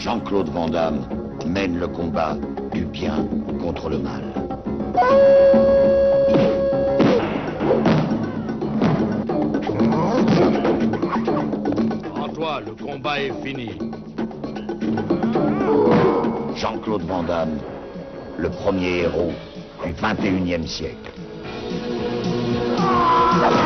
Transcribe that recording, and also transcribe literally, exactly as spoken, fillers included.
Jean-Claude Van Damme mène le combat du bien contre le mal. En toi, le combat est fini. Jean-Claude Van Damme, le premier héros du vingt et unième siècle.